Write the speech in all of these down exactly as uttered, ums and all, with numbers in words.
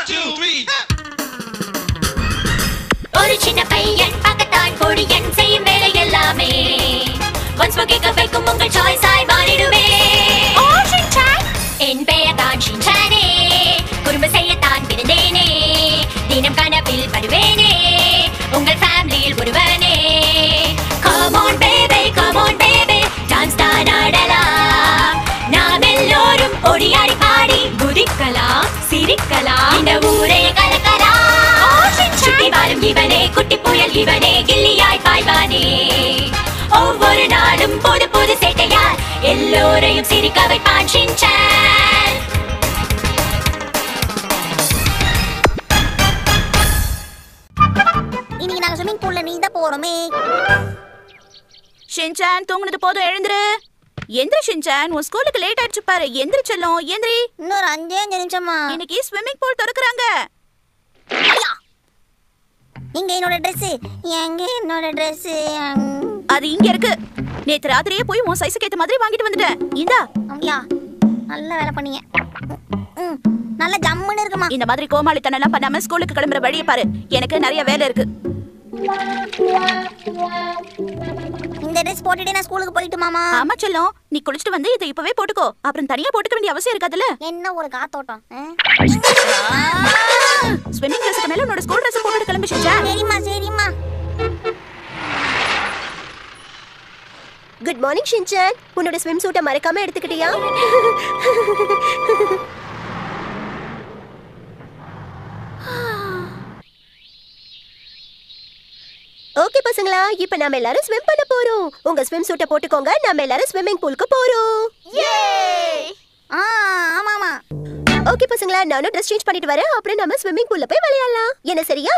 two, three. ஒரு சின்ன பையன் பக்கத்தான் பொடியன் செய்யும் வேலை எல்லாமே once more கேட்க வைக்கும் உங்கள் சாய்ஸ் ஆய் மாறிடுமே. ஓ ஷின்சான், என் பெயர் தான் ஷின்சானே, குறும்பு செய்யத்தான் பிறந்தேனே, தினம் கனவில் வருவேனே, உங்கள் ஃபேமிலியில் ஒருவனே. Come on baby, come on baby, dance தான் ஆடலாம், நாம் எல்லோரும் ஓடியாடி பாடி குதிக்கலாம், சிரிக்கலாம், இந்த ஊரே கலக்கலாம். சுட்டி வாழும் இவனே, குட்டி புயல் இவனே, கில்லியாய் பாய்வானே, ஒவ்வொரு நாளும் புது புது சேட்டையால் எல்லோரையும் சிரிக்க வைப்பான் ஷின்சான். இன்னைக்கு நாங்க ஸ்விமிங் பூல்ல நீந்த போறோமே. ஷின்சான், தூங்குனது போதும், எழுந்துரு. எந்திரி ஷின்சான், உன் ஸ்கூலுக்கு லேட் ஆயிடுச்சு பாரு. எந்திரி செல்லும், எந்திரி. இன்னொரு அஞ்சே அஞ்சு நிமிஷமா. இன்னைக்கு ஸ்விம்மிங் பூல் திறக்கறாங்க. இங்க என்னோட Dress, எங்க என்னோட Dress? அது இங்க இருக்கு. நேத்து ராத்திரியே போய் உன் சைஸ்க்கு ஏத்த மாதிரி வாங்கிட்டு வந்துட்டேன். இந்தா. அப்படியா? நல்ல வேலை பண்ணீங்க. ம், நல்ல ஜம்முன்னு இருக்குமா. இந்த மாதிரி கோமாளித்தனம் எல்லாம் பண்ணாம ஸ்கூலுக்கு கிளம்புற வழியை பாரு. எனக்கு நிறைய வேலை இருக்கு. இந்த Dress போட்டுட்டே நான் ஸ்கூலுக்கு போயிட்டு மாமா. ஆமா செல்லம், நீ குளிச்சிட்டு வந்து இதை இப்பவே போட்டுக்கோ. அப்புறம் தனியா போட்டுக்க வேண்டிய அவசியம் இருக்காதுல்ல. என்ன ஒரு காத்தோட்டம். ஸ்விமிங் ட்ரெஸ்க்கு மேல உன்னோட ஸ்கூல் ட்ரெஸ் போட்டுட்டு கிளம்பி ஷின்சான். சரிம்மா சரிம்மா. குட் மார்னிங் ஷின்சான், உன்னோட ஸ்விம் சூட்டை மறக்காம எடுத்துக்கிட்டியா? ஓகே பசங்களா, இப்போ நாம எல்லாரும் ஸ்விம் பண்ண போறோம். உங்க ஸ்விம் சூட்டை போட்டுக்கோங்க, நாம எல்லாரும் ஸ்விம்மிங் பூலுக்கு போறோம். ஆ ஆமா ஆமா. ஓகே பசங்களா, நானும் ட்ரெஸ் சேஞ்ச் பண்ணிட்டு வரேன். அப்புறம் நாம ஸ்விம்மிங் பூல்ல போய் விளையாடலாம். என்ன சரியா?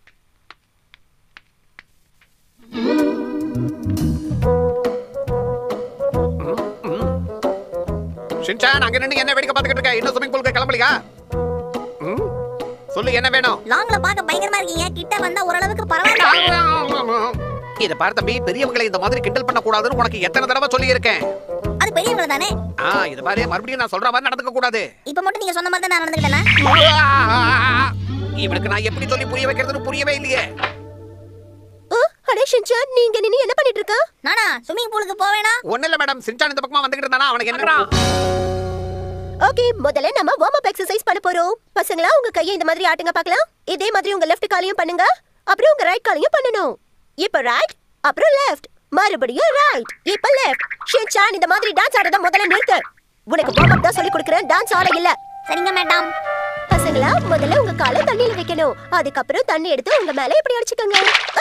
ஷின்சான், அங்க நின்னு என்ன வேடிக்கை பார்த்துக்கிட்டு இருக்க? இன்னும் ஸ்விமிங் பூலுக்கு கிளம்பலையா? சொல்லு, என்ன வேணும்? லாங்ல பார்க்க பயங்கரமா இருக்கீங்க, கிட்ட வந்தா ஓரளவுக்கு பரவாயில்லை. இத பாரு தம்பி, பெரியவங்களை இந்த மாதிரி கிண்டல் பண்ண கூடாதுன்னு உனக்கு எத்தனை தடவை சொல்லி இருக்கேன். அது பெரியவங்க தானே. ஆ, இத பாரு, மறுபடியும் நான் சொல்ற மாதிரி நடந்துக்க கூடாது. இப்போ மட்டும் நீங்க சொன்ன மாதிரி தான் நான் நடந்துக்கிட்டேனா? இவனுக்கு நான் எப்படி சொல்லி புரிய வைக்கிறதுன்னு புரியவே இல்லையே. அடே ஷின்சான், நீங்க நின்னு என்ன பண்ணிட்டு இருக்க? நானா ஸ்விமிங் பூலுக்கு போவேனா? ஒண்ணு இல்ல மேடம், ஷின்சான் இந்த பக்கமா வந்துகிட்டு இருந்தானா, அவனுக்கு என்னடா? ஓகே, முதல்ல நம்ம வார்ம் அப் எக்சர்சைஸ் பண்ண போறோம். பசங்களா, உங்க கையை இந்த மாதிரி ஆட்டுங்க பார்க்கலாம். இதே மாதிரி உங்க லெஃப்ட் காலையும் பண்ணுங்க, அப்புறம் உங்க ரைட் காலையும் பண்ணணும். இப்போ ரைட், அப்புறம் லெஃப்ட், மறுபடியும் ரைட், இப்போ லெஃப்ட். ஷின்சான், இந்த மாதிரி டான்ஸ் ஆடுறத முதல்ல நிறுத்து. உனக்கு வார்ம் அப் தான் சொல்லி கொடுக்கிறேன், டான்ஸ் ஆட இல்ல. சரிங்க மேடம். பசங்களா, முதல்ல உங்க காலை தண்ணியில வைக்கணும். அதுக்கப்புறம் தண்ணி எடுத்து உங்க மேல இப்படி அடிச்சுக்கோங்க.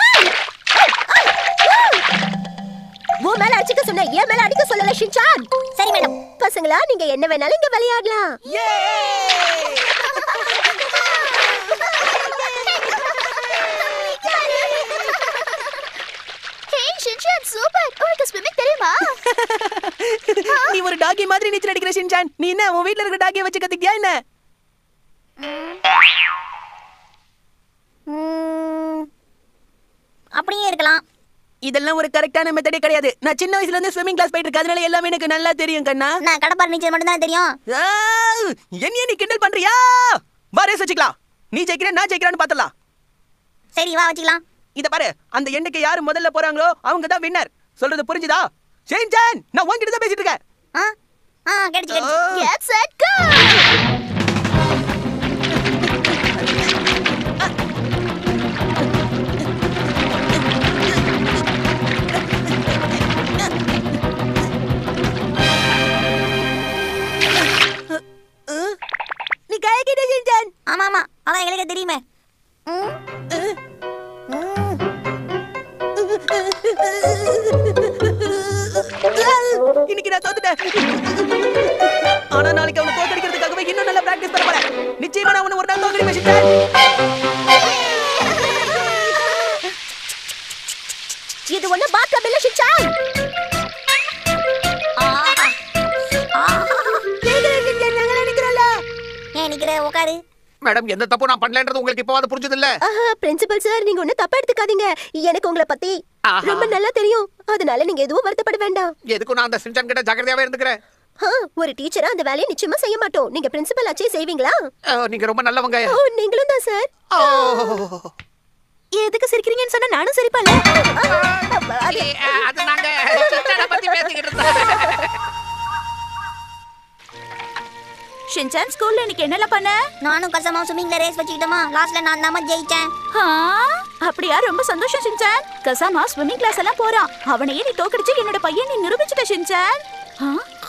உன் மேல அடிச்சுக்க சொன்ன, என் மேல அடிக்க சொல்லல ஷின்சான். சரி மேடம். பசங்களா, நீங்க என்ன வேணாலும் இங்க விளையாடலாம். Hey Shinchan, super. உனக்கு ஸ்விமிங் தெரியுமா? நீ ஒரு டாகி மாதிரி நீச்சல் அடிக்கிற ஷின்சான். நீ என்ன உன் வீட்ல இருக்க டாகியை வச்சு கத்திக்கியா என்ன? அப்படியே இருக்கலாம். இதெல்லாம் ஒரு கரெக்டான மெத்தடே கிடையாது. நான் சின்ன வயசுல இருந்து ஸ்விமிங் கிளாஸ் போயிட்டு இருக்கேன், அதனால எல்லாமே எனக்கு நல்லா தெரியும் கண்ணா. நான் கடப்பார் நீச்சல் மட்டும் தான் தெரியும். என்ன நீ கிண்டல் பண்றியா? வா, ரேஸ் வச்சுக்கலாம். நீ ஜெயிக்கிற, நான் ஜெயிக்கிறான்னு பார்த்தலாம். சரி வா வச்சுக்கலாம். இத பாரு, அந்த எண்ணுக்கு யாரு முதல்ல போறாங்களோ அவங்க தான் வின்னர். சொல்றது புரிஞ்சுதா? ஷின்சான், நான் உன்கிட்ட தான் பேசிட்டு இருக்கேன். ஆ ஆ catch catch. Get set go. நீ கைக்கிட்ட ஷின்சான். ஆமா ஆமா, அதான் எங்களுக்கு தெரியுமே. இன்னைக்கு நான் தோத்துட்டேன். ஆனா நாளைக்கு அவனை தோக்கடிக்கிறதுக்காகவே இன்னும் நல்லா பிராக்டிஸ் பண்ண போறேன். நிச்சயமா நான் ஒரு நாள் தோக்கடிப்பேன் ஷின்சான். இது ஒண்ணு பாக்க இல்ல ஷின்சான். ஏன் நிக்கிற, உட்காரு. மேடம், எந்த தப்பு நான் பண்ணலன்றது உங்களுக்கு இப்போவாது புரிஞ்சது இல்ல? பிரின்சிபல் சார், நீங்க ஒண்ணு தப்பா எடுத்துக்காதீங்க. எனக்கு உங்களை பத்தி ரொம்ப நல்லா தெரியும், அதனால நீங்க எதுவும் வருத்தப்பட வேண்டாம். எதுக்கும் நான் அந்த ஷின்சான் கிட்ட ஜாக்கிரதையாவே இருந்துக்கிறேன். ஒரு டீச்சரா அந்த வேலையை நிச்சயமா செய்ய மாட்டோம். நீங்க பிரின்சிபல் ஆச்சே செய்வீங்களா? நீங்க ரொம்ப நல்லவங்க. ஓ, நீங்களும் தான் சார். எதுக்கு சிரிக்கிறீங்கன்னு சொன்னா நானும் சிரிப்பேன்ல. அது நாங்க சின்சானை பத்தி பேசிக்கிட்டு இருந்தோம். ஷின்சான் ஸ்கூல்ல இன்னைக்கு என்னலாம் பண்ண? நானும் கசமா ஸ்விமிங்ல ரேஸ் வச்சுக்கிட்டோமா, லாஸ்ட்ல நான் தான் ஜெயிச்சேன். அப்படியா? ரொம்ப சந்தோஷம் ஷின்சான். கசாமா ஸ்விம்மிங் கிளாஸ் எல்லாம் போறான். அவனையே நீ தோக்கடிச்சு என்னோட பையன் நீ நிரூபிச்சிட்ட ஷின்சான்.